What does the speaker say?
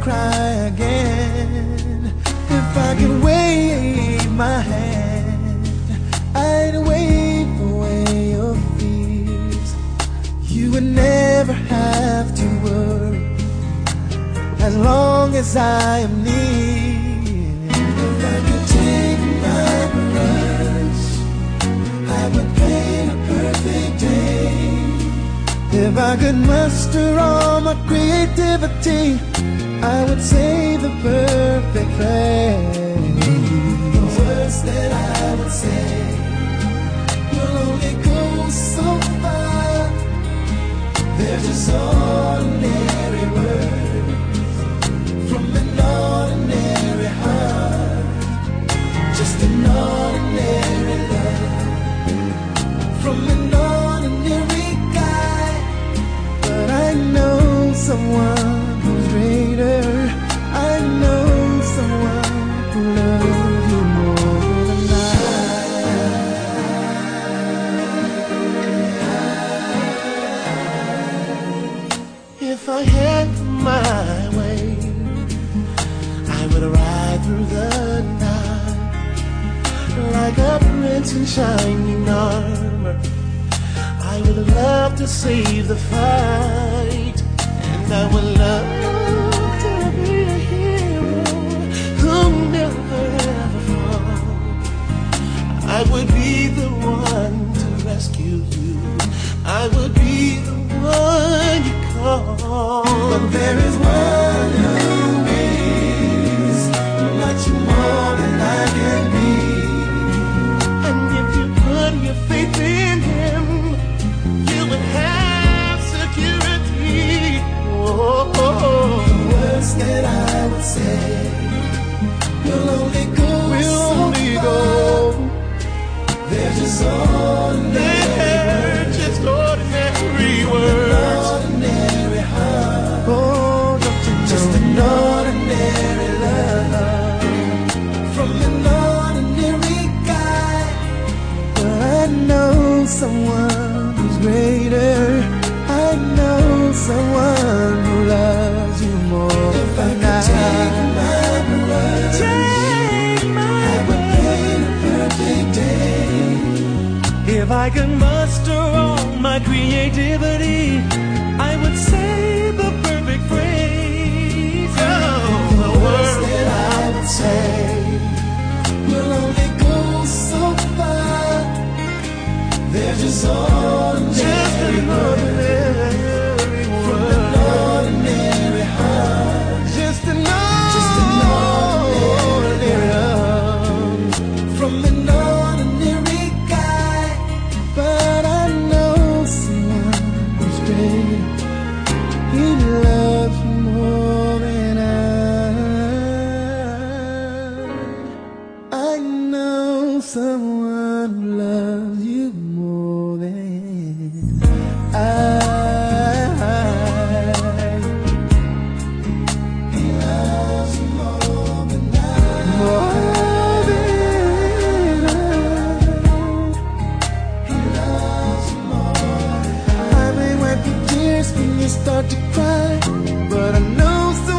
cry again. If I could wave my hand, I'd wave away your fears. You would never have to worry as long as I am near. If I could take my brush, I would paint a perfect day. If I could muster all my creativity, I would say the perfect phrase. The words that I would say will only go so far. They're just ordinary words from an ordinary heart. Just an ordinary love from an ordinary guy. But I know someone who's greater. I know someone who loves you more than I. If I had my way, I would ride through the night like a prince in shining armor. I would love to save the fight, and I would love to be a hero who'll never ever fall. I would be the one to rescue you. I would be the one you call. But there is one who is much more than I can be. And if you put your faith in him, you would have security. Oh, the words that I would say will only go so far. They're just ordinary, just ordinary words. Ordinary heart. Oh, don't you know? Just an ordinary love from an ordinary guy. But I know someone who's greater. I know someone who loves you more. If I could take my brush, I would paint a perfect day. If I could muster all my creativity, I would say the perfect phrase. Oh, the words that I would say will only go so far. They're just ordinary words from an ordinary heart. Just an ordinary love from an ordinary guy. But I know someone who's great. He loves you more than I know someone who loves you more than He loves you more than more than He loves you more. I may wipe your tears when you start to cry, but I know